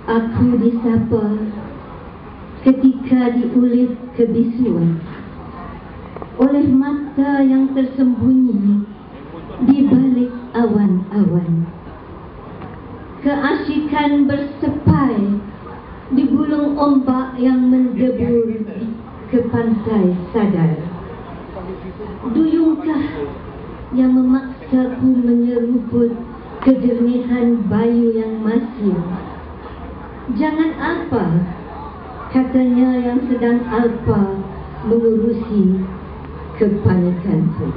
Aku disapa ketika diulit kebisuan oleh mata yang tersembunyi di balik awan-awan. Keasikan bersepai di gulung ombak yang mendebur ke pantai sadar. Duyungkah yang memaksaku menyeruput kejernihan bayu yang masin? Jangan apa, katanya yang sedang alpa mengurusi kepanikanku.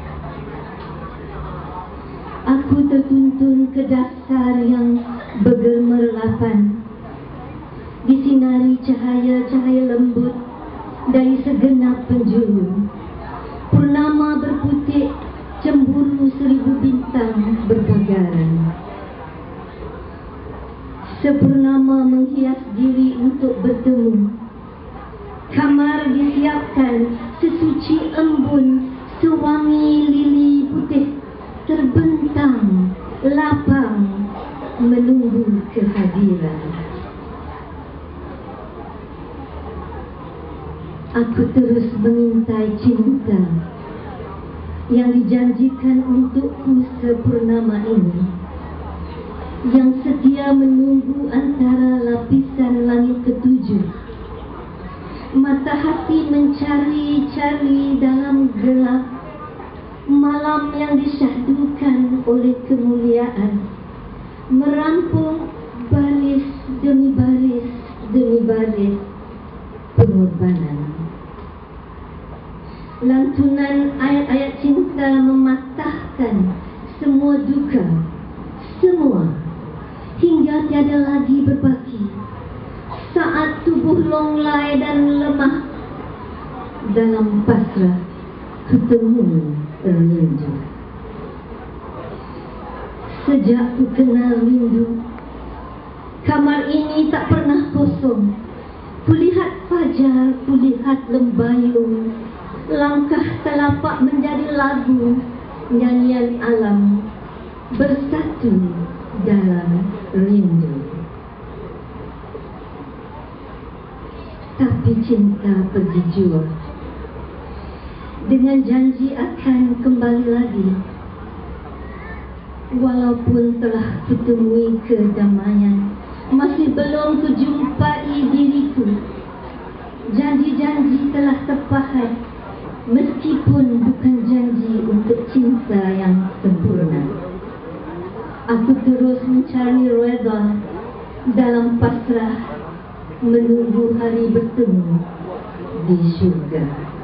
Aku tertuntun ke dasar yang bergemerlapan, disinari cahaya-cahaya lembut dari segenap penjuru. Purnama berputik cemburu 1000 bintang berpagaran. Sepurnama menghias diri untuk bertemu. Kamar disiapkan sesuci embun, sewangi lili putih terbentang, lapang menunggu kehadiran. Aku terus mengintai cinta yang dijanjikan untukku sepurnama ini, yang setia menunggu antara lapisan langit ketujuh. Mata hati mencari-cari dalam gelap malam yang disyahdukan oleh kemuliaan, merampung baris demi baris demi baris pengorbanan. Lantunan ayat-ayat cinta mematahkan semua duka, semua, hingga tiada lagi berbaki. Saat tubuh longlai dan lemah, dalam pasrah ketemu rindu. Sejak ku kenal rindu, kamar ini tak pernah kosong. Kulihat fajar, kulihat lembayung, langkah telapak menjadi lagu, nyanyian alam bersatu dalam rindu. Tapi cinta pergi jua dengan janji akan kembali lagi. Walaupun telah kutemui kedamaian, masih belum kujumpai diriku. Janji-janji telah terpahat, meskipun bukan janji untuk cinta yang sempurna. Aku terus mencari reda dalam pasrah, menunggu hari bertemu di syurga.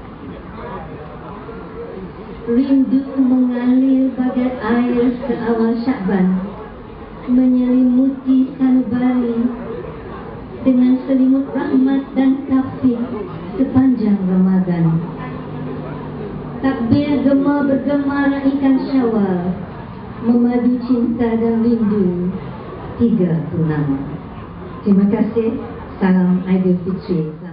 Rindu mengalir bagai air seawal Syakban, menyelimuti sanubari dengan selimut rahmat dan taufik sepanjang Ramadan. Takbir gema bergema raikan Syawal, memadu cinta dan rindu 3 purnama. Terima kasih. Salam Aidilfitri.